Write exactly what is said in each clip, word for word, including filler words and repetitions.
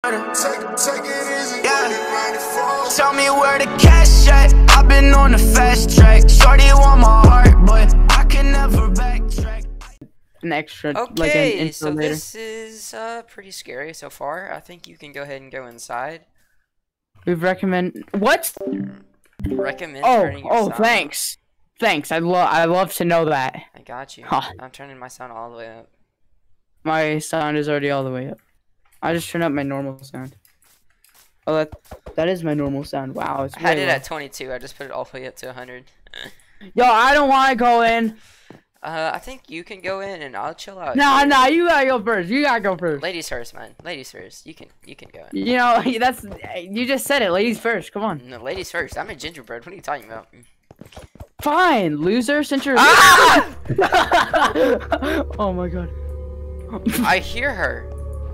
Take, take it easy. Yeah. Tell me where the cash at. I've been on the fast track. Shorty want my heart, but I can never backtrack. An extra, Okay, like an intro so later. this is uh, pretty scary so far. I think you can go ahead and go inside. We've recommend what? Recommend Oh, turning your oh, sound thanks, thanks. I love, I love to know that. I got you. Huh. I'm turning my sound all the way up. My sound is already all the way up. I just turned up my normal sound. Oh, that that is my normal sound. Wow, it's I had way it low. at twenty-two. I just put it all the way up to one hundred. Yo, I don't want to go in. Uh, I think you can go in and I'll chill out. Nah, here. nah, you gotta go first. You gotta go first. Ladies first, man. Ladies first. You can, you can go in. You know, that's you just said it. Ladies first. Come on. No, ladies first. I'm a gingerbread. What are you talking about? Fine, loser. Since you're. Ah! Oh my god. I hear her.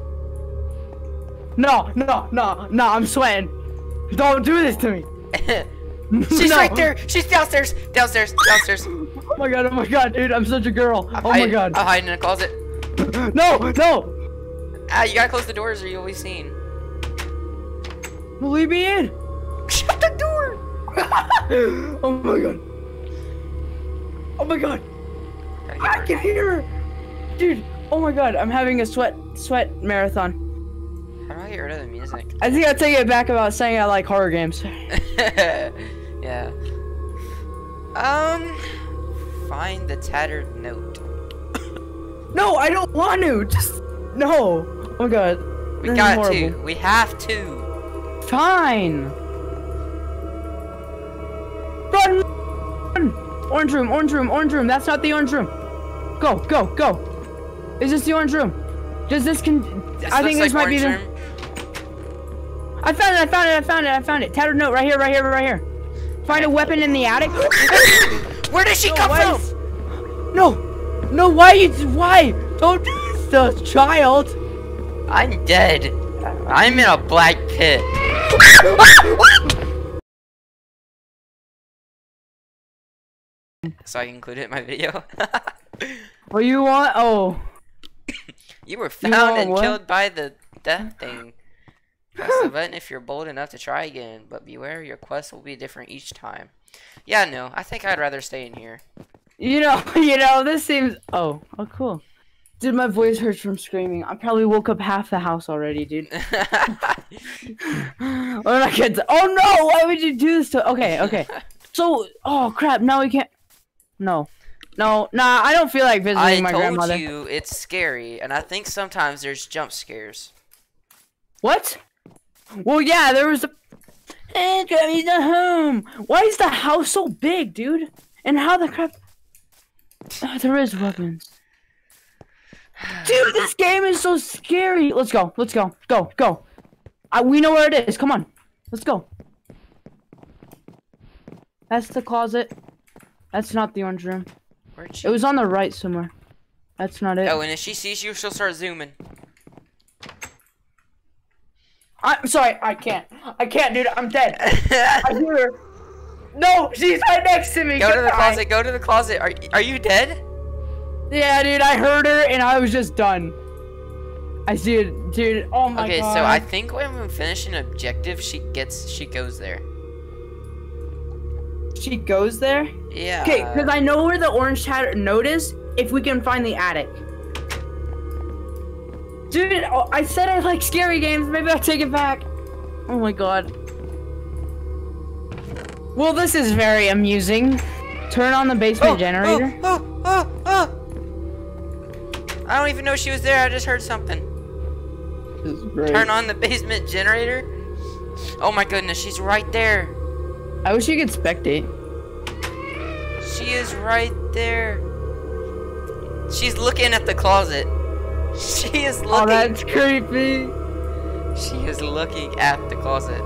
No, no, no, no. I'm sweating. Don't do this to me. She's No. right there. She's downstairs. Downstairs. Downstairs. Oh my god. Oh my god, dude. I'm such a girl. I'm Oh my hiding- god. I'm hiding in a closet. No, no. Ah, you gotta close the doors or you'll be seen. Well, leave me in. Shut the door. Oh my god. Oh my god. Gotta get I her. can hear her. Dude. Oh my god. I'm having a sweat sweat marathon. How do I get rid of the music? I think I take it back about saying I like horror games. Yeah. Um. Find the tattered note. No, I don't want to. Just no. Oh my god. We This is got horrible. to. We have to. Fine. Run. Run. Orange room. Orange room. Orange room. That's not the orange room. Go. Go. Go. Is this the orange room? Does this con? This I think looks this like might be the. orange room. I found it. I found it. I found it. I found it. Tattered note right here. Right here. Right here. Find a weapon in the attic. Where did she No, come why from? is- No. No. Why you? Why? Don't do this to a child. I'm dead. I'm in a black pit. So I included it in my video. What you want? Oh. You were You found want and what? killed by the death thing. Press the button if you're bold enough to try again, but beware your quest will be different each time. Yeah, no, I think I'd rather stay in here. You know. You know. This seems. Oh. Oh. Cool. Dude, my voice hurts from screaming. I probably woke up half the house already, dude. Oh, I can't. Oh no! Why would you do this to? Okay. Okay. So. Oh crap! Now we can't. No. No. Nah. I don't feel like visiting I my told grandmother. you it's scary, and I think sometimes there's jump scares. What? Well, yeah, there was a. Eh, Grammy's not home. Why is the house so big, dude? And how the crap? Oh, there is weapons. Dude, this game is so scary. Let's go. Let's go. Go. Go. I, we know where it is. Come on. Let's go. That's the closet. That's not the orange room. Where'd she? It was on the right somewhere. That's not it. Oh, and if she sees you, she'll start zooming. I'm sorry. I can't. I can't, dude. I'm dead. I hear her. No, she's right next to me. Go to the Goodbye. closet. Go to the closet. Are are you dead? Yeah, dude. I heard her and I was just done. I see it, dude. Oh my Okay, god. so I think when we finish an objective, she gets she goes there. She goes there. Yeah. Okay, because I know where the orange tattered note is. If we can find the attic. Dude, oh, I said I like scary games. Maybe I'll take it back. Oh my god. Well, this is very amusing. Turn on the basement Oh, generator. Oh, oh, oh, oh. I don't even know she was there. I just heard something. This is great. Turn on the basement generator. Oh my goodness, she's right there. I wish you could spectate. She is right there. She's looking at the closet. She is looking. Oh, that's creepy. She is looking at the closet.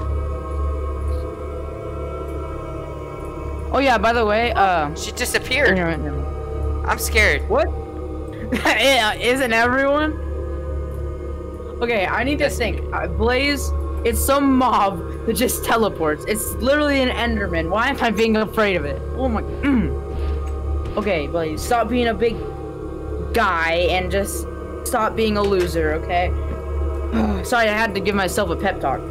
Oh yeah, by the way, uh, She disappeared. I'm scared. what? Yeah, isn't everyone? Okay, I need to Yes. think. Uh, Blaze, it's some mob that just teleports. It's literally an Enderman. Why am I being afraid of it? Oh my. Mm. Okay, Blaze, stop being a big guy and just stop being a loser, okay? Sorry, I had to give myself a pep talk.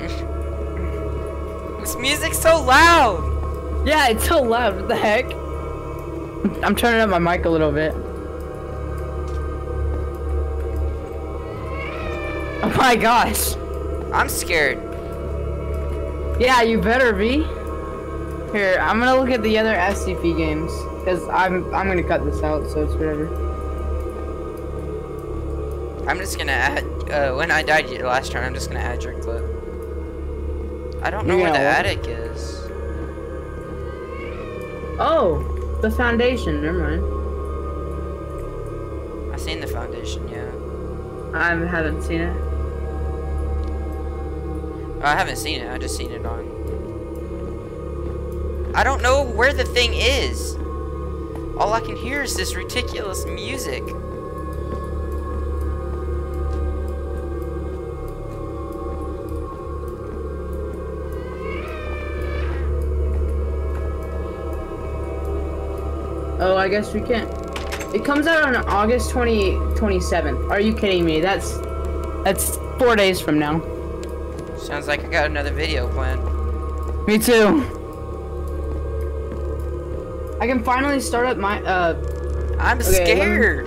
This music's so loud. Yeah, it's so loud. What the heck? I'm turning up my mic a little bit. Oh my gosh. I'm scared. Yeah, you better be. Here, I'm gonna look at the other S C P games because I'm I'm gonna cut this out, so it's whatever. I'm just gonna add. Uh, when I died last turn, I'm just gonna add your clip. I don't know You're where the gonna what? attic is. Oh, the foundation. Never mind. I seen the foundation, yeah. I haven't seen it. Oh, I haven't seen it. I just seen it on. I don't know where the thing is. All I can hear is this ridiculous music. Oh, I guess we can't. It comes out on August twentieth, twenty-seventh. Are you kidding me? That's that's four days from now. Sounds like I got another video planned. Me too. I can finally start up my uh. I'm Okay, scared.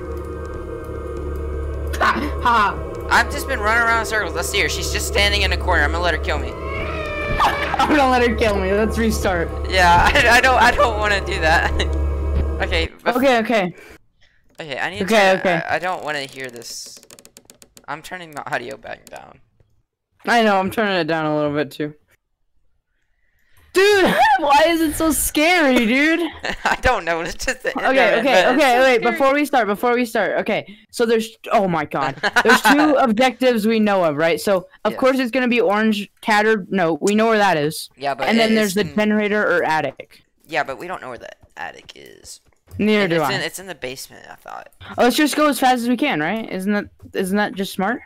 Ha ha. I've just been running around in circles. Let's see her. She's just standing in a corner. I'm gonna let her kill me. I'm gonna let her kill me. Let's restart. Yeah, I, I don't. I don't want to do that. Okay. bef- Okay, okay. Okay. I need. To Okay, turn, okay. I, I don't want to hear this. I'm turning my audio back down. I know. I'm turning it down a little bit too. Dude, why is it so scary, dude? I don't know. It's just the Okay, internet, okay, but it's okay, so wait, scary. before we start, before we start, okay, so there's, oh my god, there's two objectives we know of, right? So, of Yes. course it's gonna be orange, tattered, no, we know where that is. Yeah, but And then it- there's the it's in- generator or attic. Yeah, but we don't know where the attic is. Neither do it's I. In, it's in the basement. I thought. Oh, let's just go as fast as we can, right? Isn't that, isn't that just smart?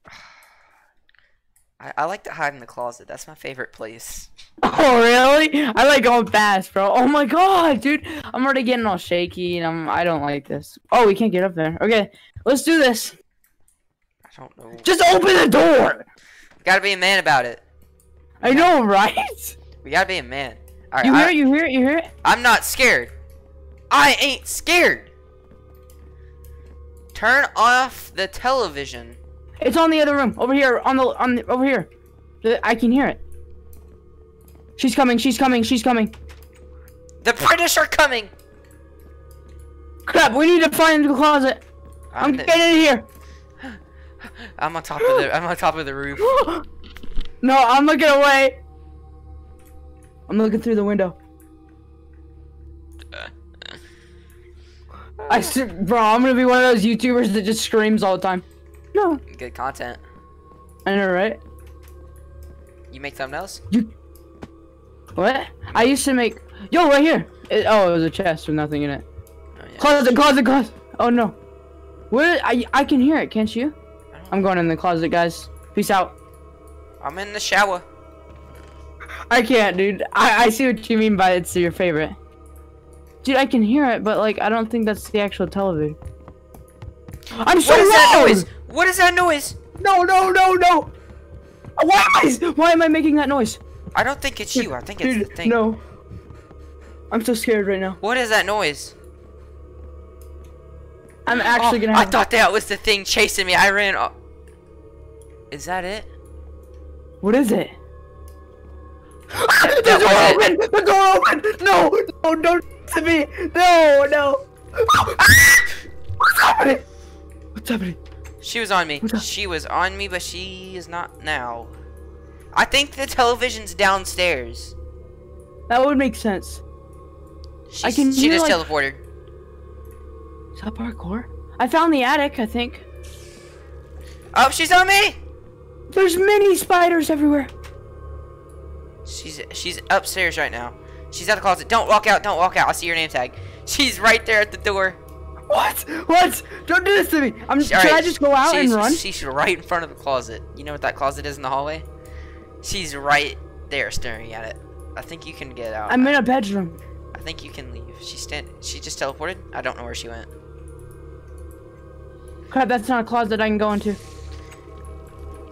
I, I like to hide in the closet. That's my favorite place. Oh, really? I like going fast, bro. Oh my god, dude. I'm already getting all shaky, and I'm, I don't like this. Oh, we can't get up there. Okay, let's do this. I don't know. Just open the door! We gotta be a man about it. I know, right? We gotta be a man. All right. You hear I, it, you hear it, you hear it? I'm not scared. I ain't scared. Turn off the television. It's on the other room, over here, on the, on the, over here. The- I can hear it. She's coming, she's coming, she's coming. The British are coming. Crap, we need to find the closet. I'm the- getting in here. I'm on top of the. I'm on top of the roof. No, I'm looking away. I'm looking through the window. I s- bro, I'm gonna be one of those YouTubers that just screams all the time. No. Good content. I know, right? You make thumbnails? You. What? I used to make. Yo, right here. It, oh, it was a chest with nothing in it. Oh, yeah. Closet, closet, closet. Oh no. Where? I I can hear it. Can't you? I'm going in the closet, guys. Peace out. I'm in the shower. I can't, dude. I I see what you mean by it's your favorite. Dude, I can hear it, but like I don't think that's the actual television. I'm so What is that loud! noise? What is that noise? No, no, no, no! Why am I? Why am I making that noise? I don't think it's you. I think it's Dude, the thing. no. I'm so scared right now. What is that noise? I'm actually Oh, gonna I have. thought that was the thing chasing me. I ran. o- Is that it? What is it? That the door was open! The door open! No! No! Don't to me! No! No! What's happening? What's happening? She was on me. What's up? She was on me, but she is not now. I think the television's downstairs. That would make sense. She's, I can she hear, just like- teleported. Is that parkour? I found the attic, I think. Oh, she's on me. There's mini spiders everywhere. She's she's upstairs right now. She's at the closet. Don't walk out. Don't walk out. I see your name tag. She's right there at the door. What? What? Don't do this to me. I'm. She- Should alright, I just go out she's, and run? She's right in front of the closet. You know what that closet is in the hallway? She's right there staring at it. I think you can get out. I'm in a bedroom. I think you can leave. She stand. She just teleported. I don't know where she went. Crap, that's not a closet I can go into.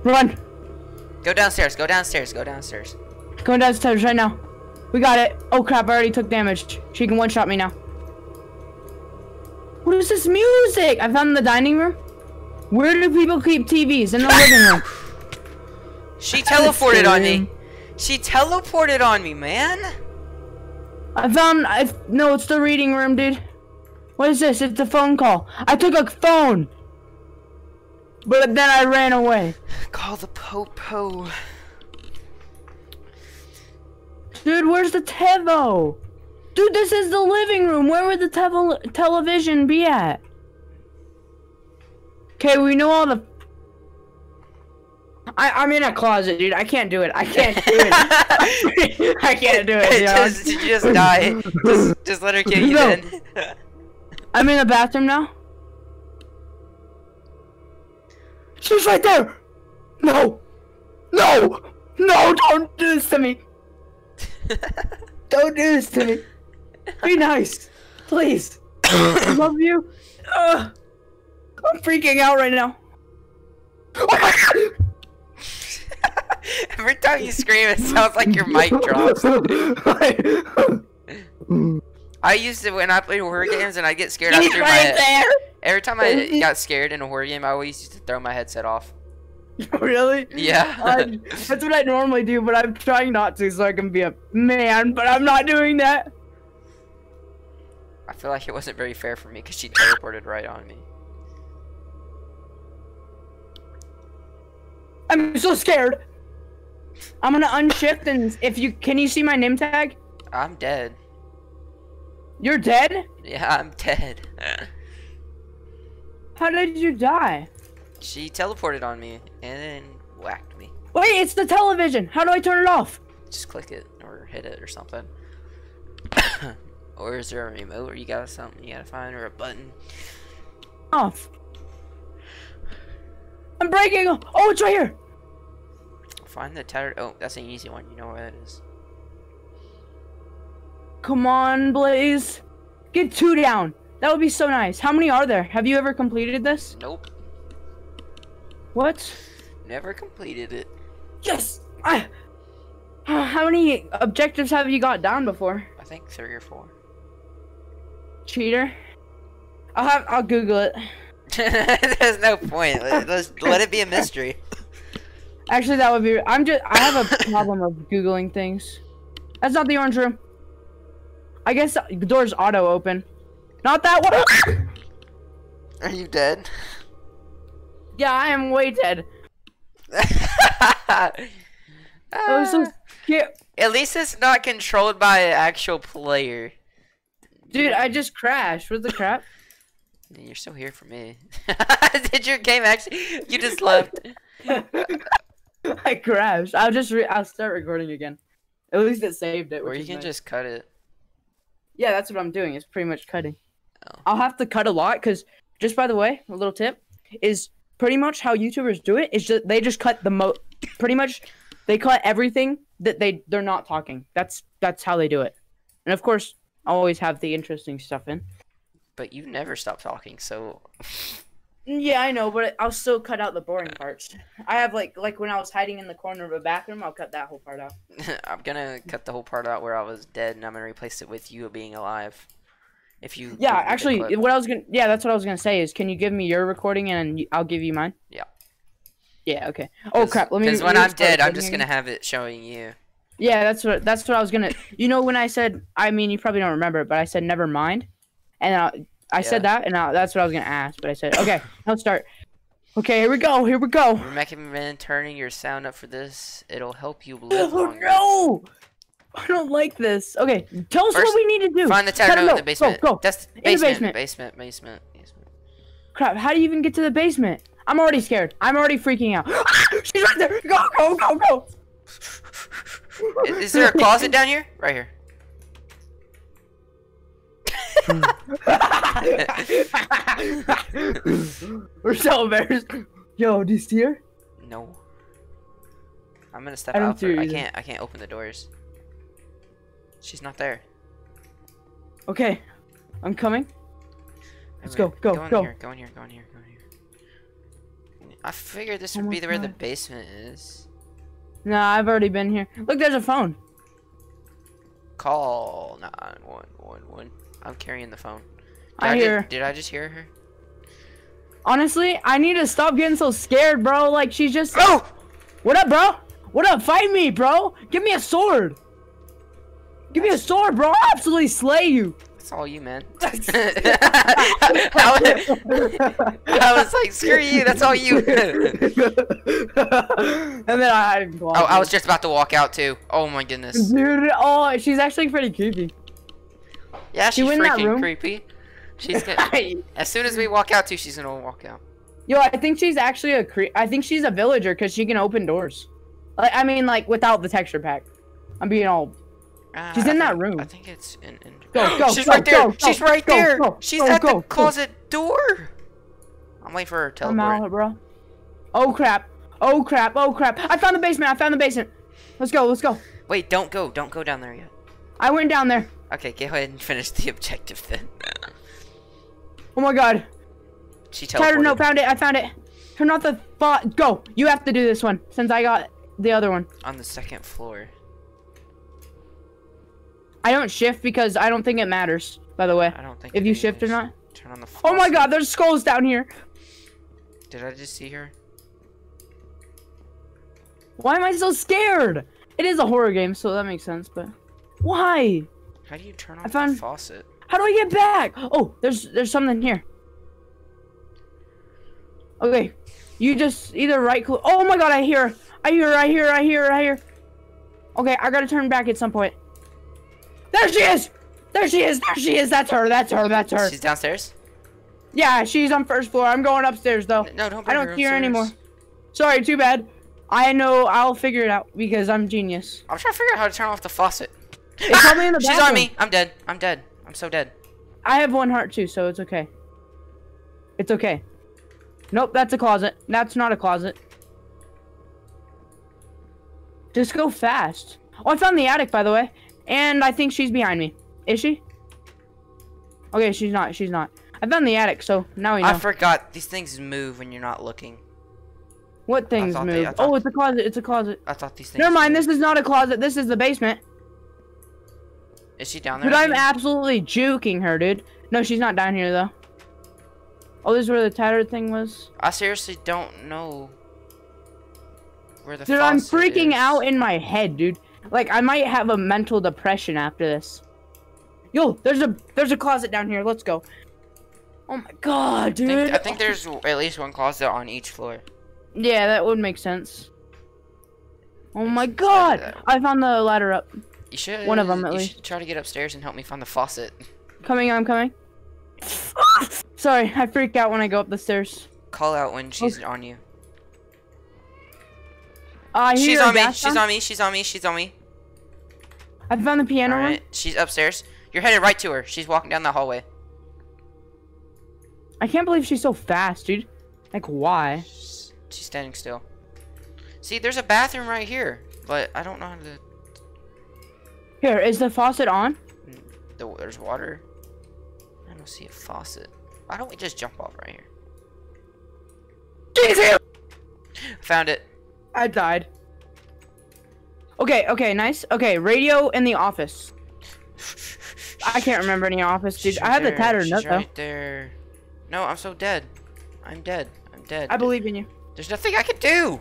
Run. Go downstairs. Go downstairs. Go downstairs. Going downstairs right now. We got it. Oh crap, I already took damage. She can one-shot me now. What is this music? I found in the dining room. Where do people keep T Vs? In the living room. She teleported on me. She teleported on me, man. I found, I, no, it's the reading room, dude. What is this? It's a phone call. I took a phone. But then I ran away. Call the popo. Dude, where's the Tevo? Dude, this is the living room. Where would the tevo television be at? Okay, we know all the... I, I'm in a closet, dude. I can't do it. I can't do it. I can't do it, just, you just die. Just, just let her kill you No. then. I'm in the bathroom now. She's right there! No! No! No, don't do this to me! Don't do this to me! Be nice! Please! I love you! Ugh. I'm freaking out right now! Every time you scream, it sounds like your mic drops. I used to, when I played horror games and I get scared, I He's threw my right head. there! Every time I got scared in a horror game, I always used to throw my headset off. Really? Yeah. I, that's what I normally do, but I'm trying not to so I can be a man, but I'm not doing that. I feel like it wasn't very fair for me because she teleported right on me. I'm so scared. I'm gonna unshift and if you can you see my name tag? I'm dead. You're dead? Yeah, I'm dead. How did you die? She teleported on me and then whacked me. Wait, it's the television. How do I turn it off? Just click it or hit it or something. Or is there a remote or you got something you gotta find or a button? Off. I'm breaking. Oh, it's right here. Find the tattered. Oh, that's an easy one. You know where that is. Come on, Blaze. Get two down. That would be so nice. How many are there? Have you ever completed this? Nope. What? Never completed it. Yes. I. How many objectives have you got down before? I think three or four. Cheater. I'll have. I'll Google it. There's no point. Let, let's, let it be a mystery. Actually, that would be. I'm just. I have a problem of googling things. That's not the orange room. I guess the door's auto open. Not that one. Are you dead? Yeah, I am way dead. I was so scared. At least it's not controlled by an actual player. Dude, I just crashed. What the crap? You're still here for me. Did your game actually? You just left. I crashed. I'll just. Re I'll start recording again. At least it saved it. Or Which you is can nice. just cut it. Yeah, that's what I'm doing. It's pretty much cutting. Oh. I'll have to cut a lot because, just by the way, a little tip is pretty much how YouTubers do it is just they just cut the mo. Pretty much, they cut everything that they they're not talking. That's that's how they do it. And of course, I always have the interesting stuff in. But you never stop talking, so. Yeah, I know, but I'll still cut out the boring parts. I have like like when I was hiding in the corner of a bathroom, I'll cut that whole part out. I'm gonna cut the whole part out where I was dead, and I'm gonna replace it with you being alive. If you. Yeah, give me the actually, clip. what I was gonna yeah, that's what I was gonna say is, can you give me your recording and y- I'll give you mine? Yeah. Yeah. Okay. Oh crap! Let me. Because let when me I'm start dead, I'm recording just again. gonna have it showing you. Yeah, that's what that's what I was gonna. You know when I said, I mean, you probably don't remember, but I said never mind, and I, I said Yeah. that, and I, that's what I was gonna ask, but I said okay, now start. Okay, here we go, here we go. Recommend turning your sound up for this. It'll help you live Oh longer. no! I don't like this. Okay, tell us First, what we need to do. Find the Cut tattered it note in out. the basement. Go, go. That's In the basement, basement. basement, basement, basement. Crap! How do you even get to the basement? I'm already scared. I'm already freaking out. She's right there. Go, go, go, go. Is, is there a closet down here? Right here. We're so embarrassed. Yo, do you see her? No. I'm gonna step I don't out. see For, her I either. can't. I can't open the doors. She's not there. Okay, I'm coming. Let's Wait, go, go, go in go. here. Go in here. Go in here. Go in here. I figured this Oh would my be the where the God. basement is. Nah, I've already been here. Look, there's a phone. Call nine one one one. I'm carrying the phone. Did I I hear. Did, did I just hear her? Honestly, I need to stop getting so scared, bro. Like, she's just. Oh! What up, bro? What up? Fight me, bro. Give me a sword. Give me a sword, bro. I'll absolutely slay you. It's all you, man. I, was, I was like, screw you. That's all you. And then I had Oh, I was just about to walk out too. Oh my goodness. Dude, oh, she's actually pretty creepy. Yeah, She she's went in that freaking room? creepy. She's gonna, as soon as we walk out too, she's gonna walk out. Yo, I think she's actually a cre- I think she's a villager because she can open doors. Like, I mean, like, without the texture pack. I'm being all. Uh, She's I in that think- room. I think it's in. in... Go, go, She's go, right there. go, She's go, right go, there. go, She's go, at go, the go. closet door. I'm waiting for her to I'm teleport. out, bro. Oh crap! Oh crap! Oh crap! I found the basement. I found the basement. Let's go. Let's go. Wait, don't go. Don't go down there yet. I went down there. Okay, go ahead and finish the objective then. Oh my god. She Tyler, teleported. no, found it. I found it. Turn off the bot. Go. You have to do this one since I got the other one. On the second floor. I don't shift because I don't think it matters. By the way, I don't think if it you shift or is. not. Turn on the Oh my faucet. god, there's skulls down here. Did I just see her? Why am I so scared? It is a horror game, so that makes sense. But why? How do you turn I off found- the faucet? How do I get back? Oh, there's there's something here. Okay, you just either right click. Oh my god, I hear, I hear, I hear, I hear, I hear. Okay, I gotta turn back at some point. There she is! There she is! There she is! That's her! That's her! That's her! She's downstairs? Yeah, she's on first floor. I'm going upstairs though. No, don't I bring don't her see her upstairs. anymore. Sorry, too bad. I know. I'll figure it out because I'm genius. I'm trying to figure out how to turn off the faucet. It's probably in the She's bathroom. on me. I'm dead. I'm dead. I'm so dead. I have one heart too, so it's okay. It's okay. Nope, that's a closet. That's not a closet. Just go fast. Oh, I found the attic, by the way. And I think she's behind me. Is she? Okay, she's not. She's not. I found the attic, so now we know. I forgot. These things move when you're not looking. What things thought move? they- I thought- Oh, it's a closet. It's a closet. I thought these things. Never mind. moved. This is not a closet. This is the basement. Is she down there? Dude, with I'm you? absolutely juking her, dude. No, she's not down here, though. Oh, this is where the tattered thing was? I seriously don't know where the Dude, I'm faucet freaking is. out in my head, dude. Like, I might have a mental depression after this. Yo, there's a there's a closet down here. Let's go. Oh my god, I dude. think, I think there's at least one closet on each floor. Yeah, that would make sense. Oh my Makes sense. god! That- I found the ladder up. You should. One of 'em, at you least. should try to get upstairs and help me find the faucet. Coming, I'm coming. Sorry, I freak out when I go up the stairs. Call out when she's on you. I hear She's a on me. gas She's sound. on me. She's on me. She's on me. I found the piano room. Alright, she's upstairs. You're headed right to her. She's walking down the hallway. I can't believe she's so fast, dude. Like, why? She's, she's standing still. See, there's a bathroom right here, but I don't know how to. Here, is the faucet on? The, there's water. I don't see a faucet. Why don't we just jump off right here? She's here! Found it. I died. Okay, okay, nice. Okay, radio in the office. I can't remember any office, dude. She's I have the there. tattered She's nut, though. right there. No, I'm so dead. I'm dead. I'm dead. I believe in you. There's nothing I can do.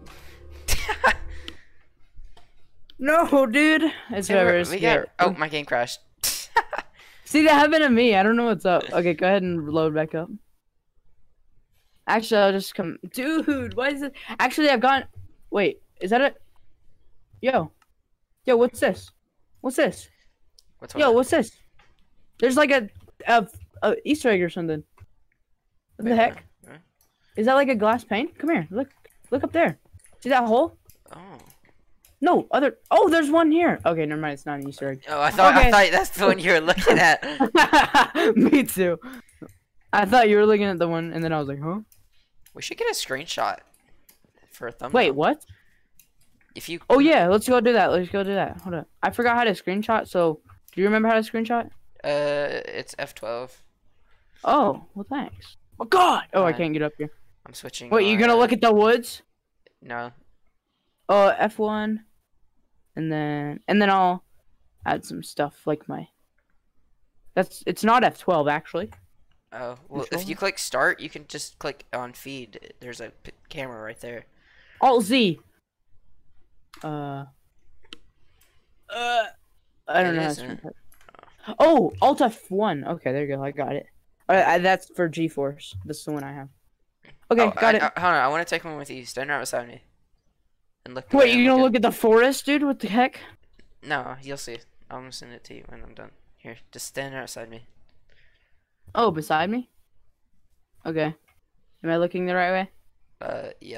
No, dude. It's Hey, very we're- we scary. got. Oh, my game crashed. See, that happened to me. I don't know what's up. Okay, go ahead and load back up. Actually, I'll just come. Dude, why is it? Actually, I've gotten. Wait, is that it? Yo. Yo, what's this? What's this? What's Yo, what? what's this? There's like a, a, a Easter egg or something. What the Wait, heck? where? Is that like a glass pane? Come here. Look. Look up there. See that hole? Oh. No, other. Oh, there's one here. Okay, never mind. It's not an Easter egg. Oh, I thought Okay. I thought that's the one you were looking at. Me too. I thought you were looking at the one, and then I was like, huh? We should get a screenshot for a thumbnail. Wait, what? If you. Oh yeah, let's go do that. Let's go do that. Hold up. I forgot how to screenshot. So, do you remember how to screenshot? Uh, it's F twelve. Oh, well, thanks. Oh God! Oh, I Fine. can't get up here. I'm switching. Wait, you my, gonna uh, look at the woods? No. Oh, F one, and then and then I'll add some stuff like my. That's it's not F twelve actually. Oh, well, if Control? you click start, you can just click on feed. There's a p camera right there. Alt Z. Uh. Uh. I don't It know. How to isn't. spell it. Oh, Alt F one. Okay, there you go. I got it. Uh, I, that's for GeForce. This is the one I have. Okay, Oh, got I, it. I, hold on, I want to take one with you. Stand right beside me. And look. the Wait, way I'm you gonna looking. look at the forest, dude? What the heck? No, you'll see. I'm gonna send it to you when I'm done. Here, just stand right beside me. Oh, beside me? Okay. Am I looking the right way? Uh, yeah.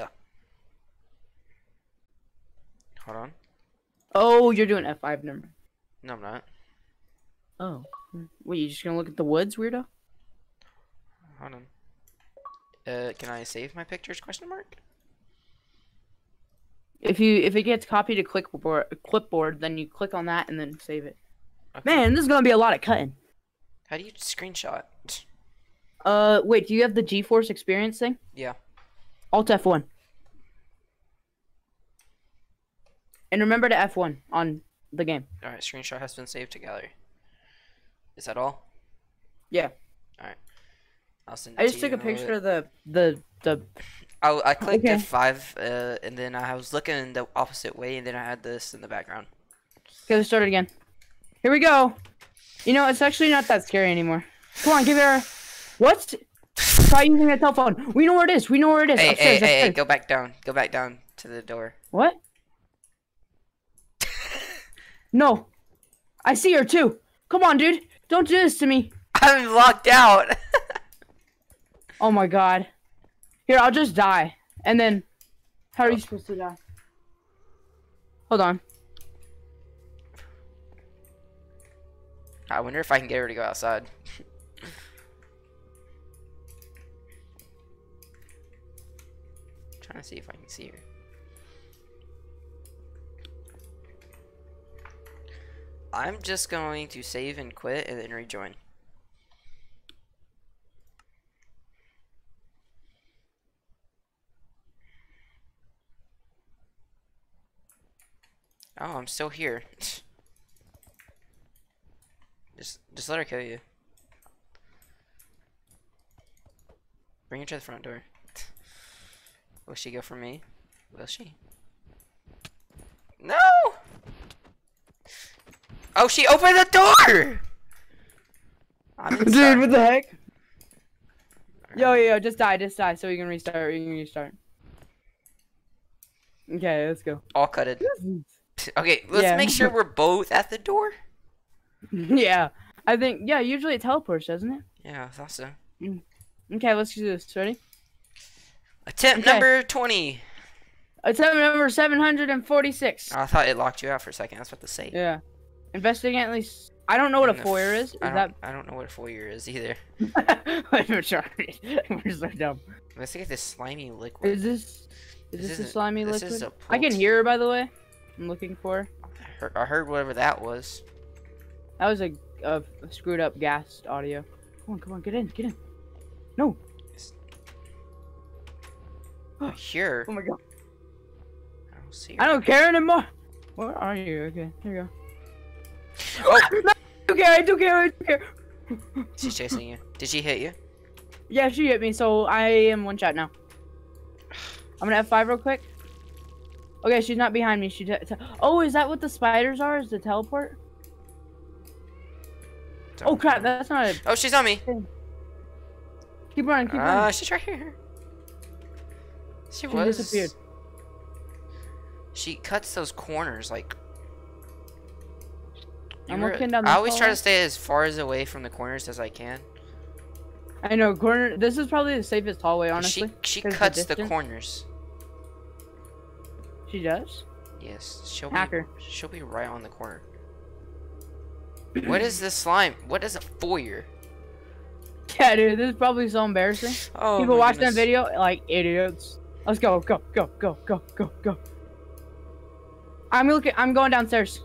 Hold on. Oh, you're doing F five, never mind. No, I'm not. Oh. Wait, you just gonna look at the woods, weirdo? Hold on. Uh, can I save my pictures? Question mark. If you if it gets copied to clipboard, clipboard, then you click on that and then save it. Okay. Man, this is gonna be a lot of cutting. How do you screenshot? Uh, wait, do you have the GeForce Experience thing? Yeah. Alt F one. And remember to F one on the game. All right. Screenshot has been saved to gallery. Is that all? Yeah. All right. I'll send it I just to took you a in little picture bit. of the the the. I I clicked Okay. F five, uh, and then I was looking in the opposite way, and then I had this in the background. Okay, let's start it again. Here we go. You know, it's actually not that scary anymore. Come on, give it a. What? Try using a telephone. We know where it is. We know where it is. Hey, Upstairs, hey, hey, hey, upstairs. go back down. Go back down to the door. What? No. I see her too. Come on, dude. Don't do this to me. I'm locked out. Oh my god. Here, I'll just die. And then, how are you supposed to die? Hold on. I wonder if I can get her to go outside. Trying to see if I can see her. I'm just going to save and quit and then rejoin. Oh, I'm still here. Just, just let her kill you. Bring her to the front door. Will she go for me? Will she? No! Oh, she opened the door! I'm Dude, inside. what the heck? Yo, yo, yo, just die, just die, so we can restart, we can restart. Okay, let's go. All cutted. Okay, let's Yeah. make sure we're both at the door. Yeah, I think, yeah, usually it teleports, doesn't it? Yeah, I thought so. Okay, let's do this. Ready? Attempt Okay. number twenty. Attempt number seven hundred forty-six. Oh, I thought it locked you out for a second. I was about to say. Yeah. Investigate at least. I don't know what a And the foyer f- is. Is I don't, that? I don't know what a foyer is either. I'm sorry. We're so dumb. Let's get this slimy liquid. Is this? Is This this, a isn't- slimy this liquid? is a I can pult- hear her, by the way. I'm looking for her. I heard, I heard whatever that was. That was a, a screwed up gas audio. Come on, come on, get in, get in. No. I hear. Oh my god. I don't see her. I don't care anymore. Where are you? Okay, here you go. Oh, No, I don't care. I don't care. I don't care. she's chasing you. Did she hit you? Yeah, she hit me, so I am one shot now. I'm gonna F five real quick. Okay, she's not behind me. She. Te te oh, is that what the spiders are? Is the teleport? Oh Don't crap! know. That's not a. Oh, she's on me. Keep running. Keep Ah, running. she's right here. She, She was. disappeared. She cuts those corners like. You I'm re- looking down the I always try hallway. to stay as far as away from the corners as I can. I know corner. This is probably the safest hallway, 'Cause honestly. She she 'cause the cuts the distance. corners. She does. Yes, she'll Hacker. be she'll be right on the corner. What is this slime? What is a foyer? Yeah, dude, this is probably so embarrassing. Oh, People my watch that goodness. video like idiots. Let's go, go, go, go, go, go, go. I'm looking. I'm going downstairs.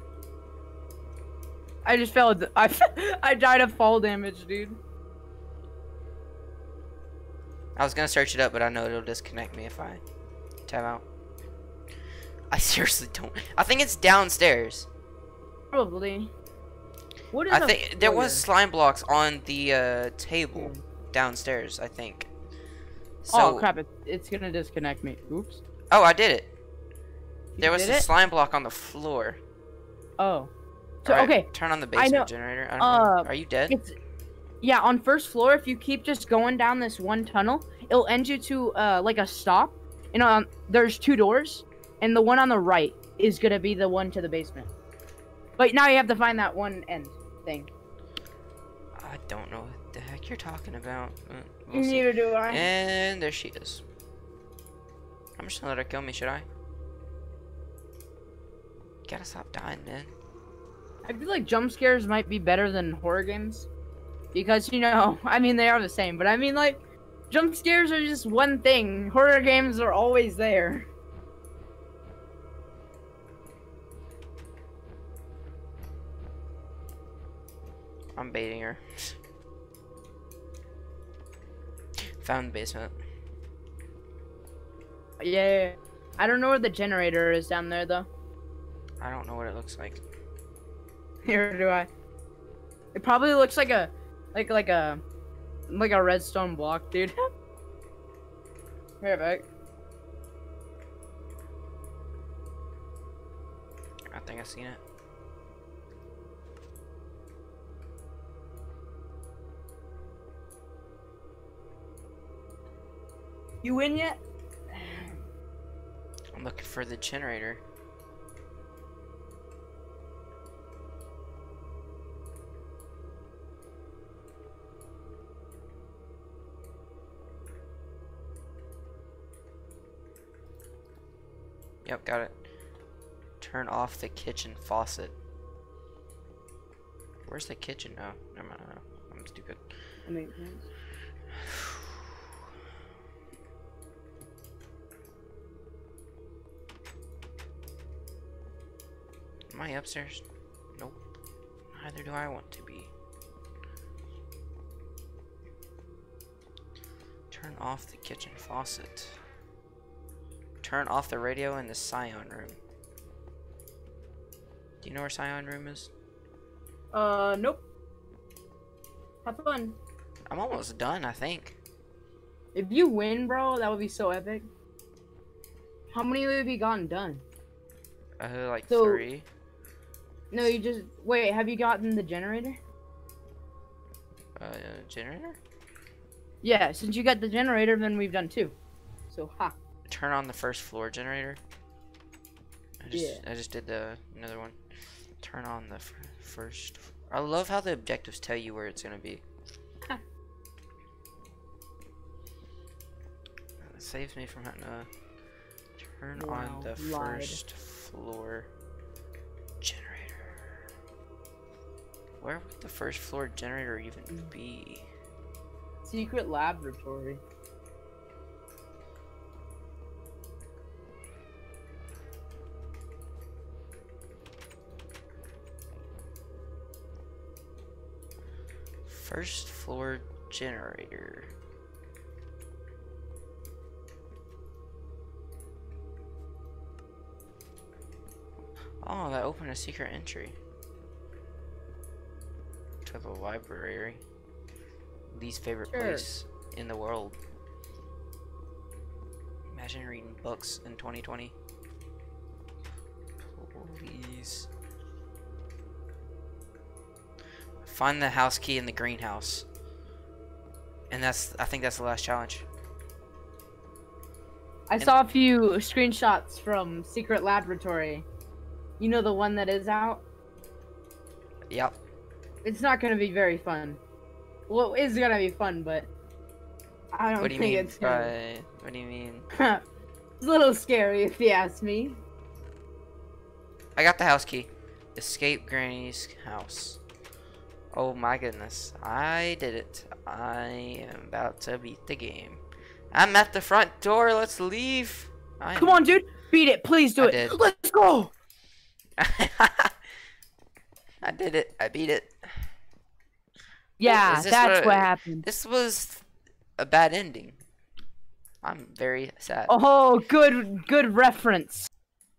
I just fell. I I died of fall damage, dude. I was gonna search it up, but I know it'll disconnect me if I tab out. I seriously don't. I think it's downstairs. Probably. What is I a think there was foyer? slime blocks on the uh, table downstairs. I think. So, Oh crap! It, it's gonna disconnect me. Oops. oh, I did it. You There was did a it? slime block on the floor. Oh. So Alright, okay. Turn on the I know- basement generator. I don't uh, know. Are you dead? It's yeah. On first floor, if you keep just going down this one tunnel, it'll end you to uh like a stop. And um, there's two doors, and the one on the right is gonna be the one to the basement. But now you have to find that one end thing. I don't know what the heck you're talking about. Uh, we'll see. Neither do I. And there she is. I'm just gonna let her kill me, should I? Gotta stop dying, man. I feel like jump scares might be better than horror games. Because, you know, I mean, they are the same. But I mean, like, jump scares are just one thing. Horror games are always there. I'm baiting her. Found the basement. Yeah. I don't know where the generator is down there, though. I don't know what it looks like. Here do I. It probably looks like a, like, like a, like a redstone block, dude. Here, back. I think I've seen it. You in yet? I'm looking for the generator. Yep, got it. Turn off the kitchen faucet. Where's the kitchen? Oh, never mind. No, I'm stupid. I mean, Am I upstairs? Nope. Neither do I want to be. Turn off the kitchen faucet. Turn off the radio in the Scion room. Do you know where Scion room is? uh, nope. Have fun. I'm almost done, I think. If you win, bro, that would be so epic. How many have you gotten done? Uh, like So- three. No, you just wait. Have you gotten the generator? Uh, generator? Yeah, since you got the generator, then we've done two. So ha. Turn on the first floor generator. I just, Yeah. I just did the another one. Turn on the f first. I love how the objectives tell you where it's gonna be. Ha. It saves me from having to turn Wow, on the lied. first floor generator. Where would the first floor generator even be? Secret laboratory. First floor generator. Oh, that opened a secret entry to the library. Least favorite Sure. place in the world. Imagine reading books in twenty twenty. Please. Find the house key in the greenhouse. And that's, I think that's the last challenge. I And- saw a few screenshots from Secret Laboratory. You know the one that is out? Yep. It's not gonna be very fun. Well, it is gonna be fun, but I don't What do you think mean it's gonna. by, what do you mean? It's a little scary if you ask me. I got the house key. Escape Granny's house. Oh my goodness. I did it. I am about to beat the game. I'm at the front door. Let's leave. I Come on, dude. Beat it. Please do I it. did. Let's go. I did it. I beat it. Yeah, Is this that's what- what happened. This was a bad ending. I'm very sad. Oh, good, good reference.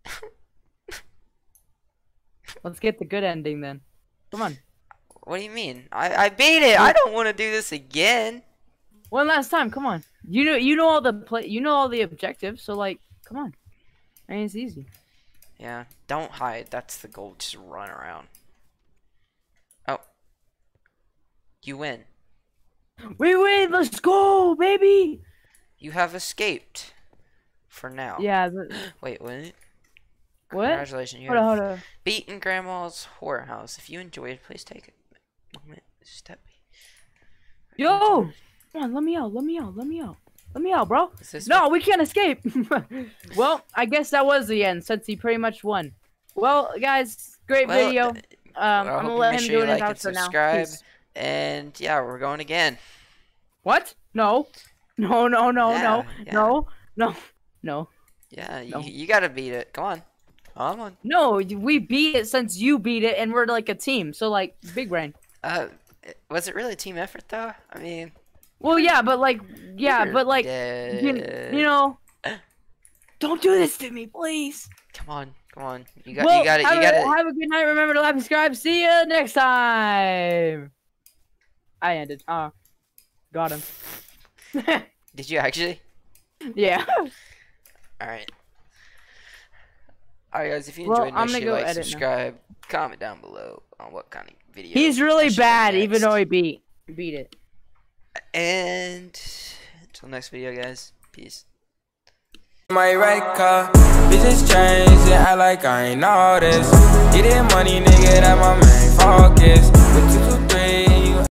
Let's get the good ending then. Come on. What do you mean? I I beat it. I don't want to do this again. One last time. Come on. You know, you know all the play. You know all the objectives. So like, come on. I mean, it's easy. Yeah. Don't hide. That's the goal. Just run around. Oh. You win. We win. Let's go, baby. You have escaped. For now. Yeah. But... Wait. What? What? Congratulations. You Hold on, have hold on. beaten Grandma's Horror House. If you enjoyed, please take a moment. Step. Yo! Come on, let me out, let me out, let me out. Let me out, bro. Is this No, what- we can't escape. Well, I guess that was the end since he pretty much won. Well, guys, great Well, video. uh, Um, well, I I'm hope gonna you let make him sure do you it in like and outro now. subscribe. Peace. And yeah, we're going again. What? No. No, no, no, Yeah, no, yeah. no, no, no. Yeah, No. you, you gotta beat it. Come on. Come on. No, we beat it since you beat it, and we're like a team. So, like, big brain. Uh, was it really a team effort though? I mean, Well, yeah, but like, yeah, you're but like, you, dead. you know, don't do this to me, please. Come on, come on. You got, Well, you got it. have, You a, got it. have a good night. Remember to like, subscribe. See you next time. I ended. Uh, got him. Did you actually? Yeah. All right. All right, guys. If you Well, enjoyed, I'm make gonna sure you go like, edit now. subscribe, comment down below on what kind of video. He's I really should bad, make even next. though he beat beat it. And until next video, guys. Peace. My right car, business change, yeah, I like I ain't all this. Getting money, nigga, that my main focus. With